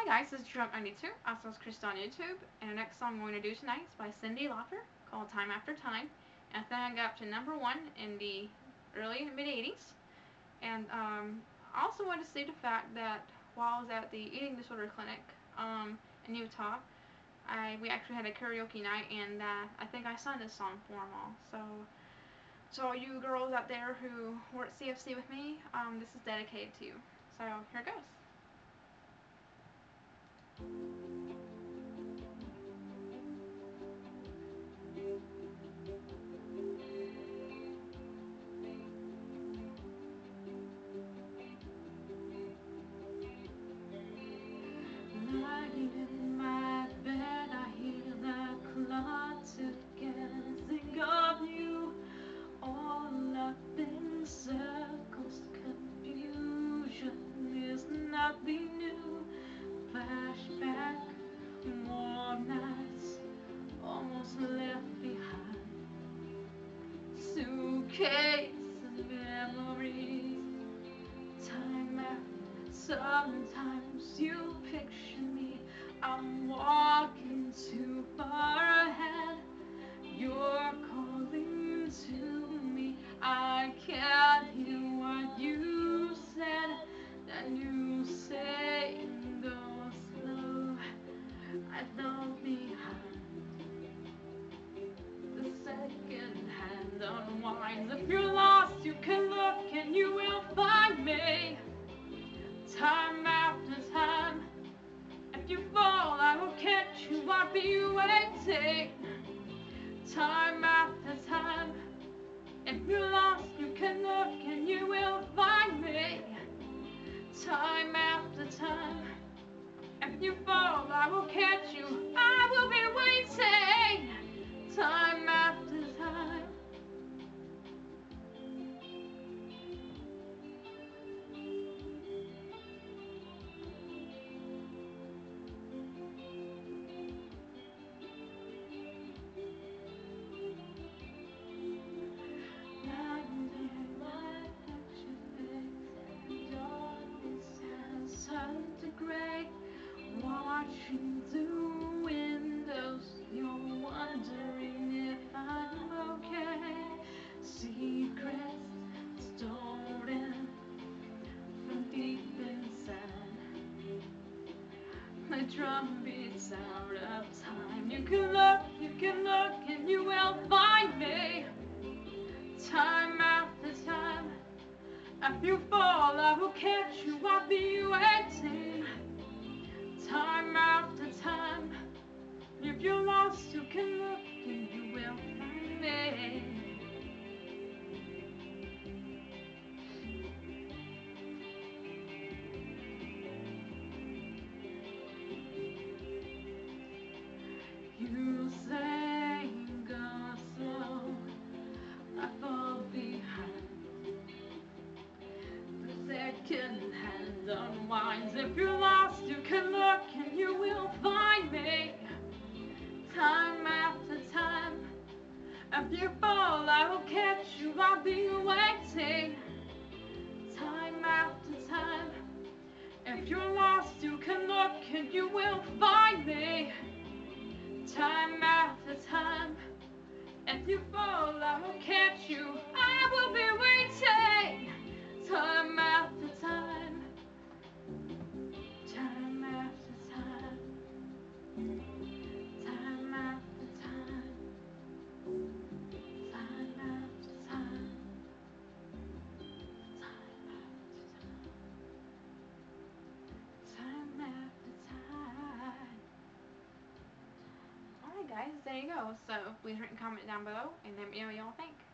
Hi guys, this is Drunk92, also as Chrystal on YouTube, and the next song I'm going to do tonight is by Cyndi Lauper, called Time After Time. And I think I got up to #1 in the early mid-80s. And I also wanted to say the fact that while I was at the eating disorder clinic in Utah, we actually had a karaoke night, and I think I sung this song for them all. So all you girls out there who were at CFC with me, this is dedicated to you. So here it goes. Lying in my bed, I hear that clock tick and think of you. All up in circles, confusion is nothing new. Flashback, warm nights, almost left behind. Suitcase of memories, time after. Sometimes you picture me, I'm walking too far ahead. You're calling to me, I can't hear what you said. Then you say, go slow, I don't behind. The second hand unwinds. If you're lost, you can look and you will find me. Time after time, if you fall, I will catch you. I'll be waiting. Time after time, if you're lost, you can look and you will find me. Time after time, if you fall, I will catch you. I will be waiting. Time after time. Gray, watching through windows, you're wondering if I'm okay. Secrets stolen from deep inside. The drum beats out of time. You can look, and you will find me. Time after time. If you fall, I will catch you. I'll be waiting. Time after time. If you're lost, you can look and you will find me. You say go slow, I fall behind. The second hand unwinds. If you're lost, you can look and you will find me. Time after time, if you fall, I will catch you. I'll be waiting. Time after time, if you're lost, you can look and you will find me. Time after time, if you fall, I will catch you. I will be waiting. Time after time. Time after time. Time after time. Time after time. Time after time. Alright guys, there you go. So please rate and comment down below and let me know what y'all think.